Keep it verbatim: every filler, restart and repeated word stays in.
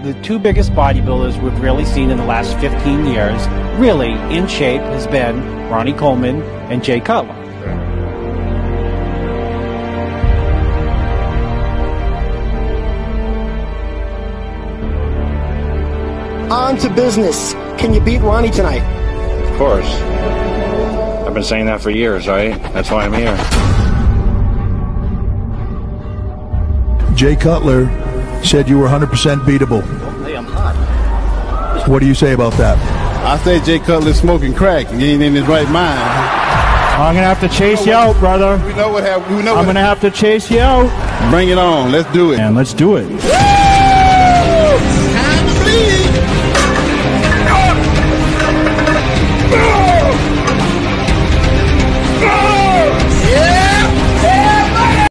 the two biggest bodybuilders we've really seen in the last fifteen years, really in shape, has been Ronnie Coleman and Jay Cutler. On to business. Can you beat Ronnie tonight? Of course. I've been saying that for years, right? That's why I'm here. Jay Cutler said you were one hundred percent beatable. Hey, I'm hot. What do you say about that? I say Jay Cutler's smoking crack. He ain't in his right mind. I'm going to have to chase you out, brother. We know what happened. We know I'm going to have to chase you out. Bring it on. Let's do it. And let's do it.